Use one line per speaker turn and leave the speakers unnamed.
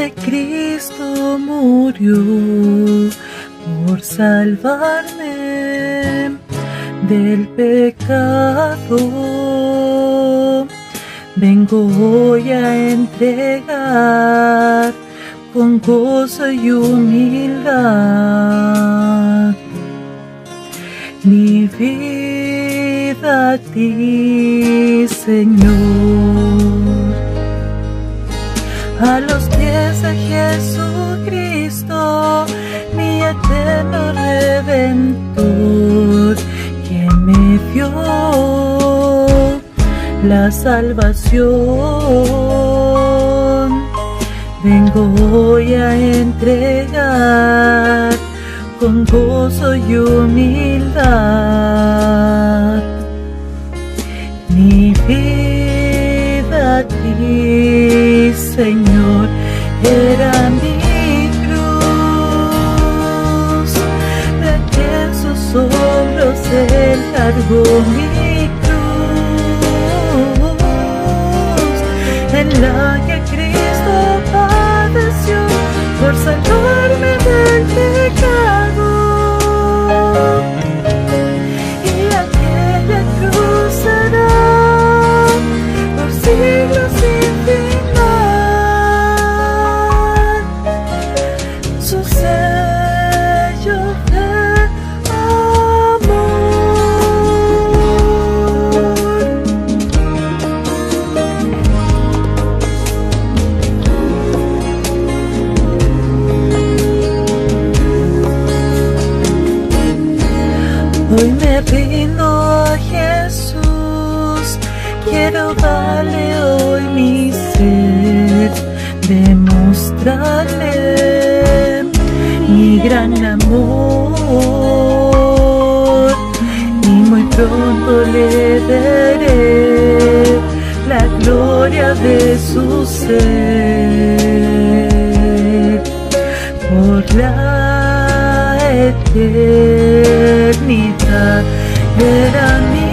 que Cristo murió por salvarme del pecado. Vengo hoy a entregar con gozo y humildad mi vida a ti, Señor. A los pies de Jesucristo, mi eterno Redentor, quien me dio la salvación. Vengo hoy a entregar con gozo y humildad mi vida a ti, Señor. Era mi cruz, de que en sus hombros Él cargó mi cruz, en la que Cristo padeció por salvarme del pecado. Y aquella cruz será por siglos sin final su sello de Hoy me rindo a Jesús, quiero darle hoy mi ser, demostrarle mi gran amor, y muy pronto le daré la gloria de su ser por la eternidad. Era mi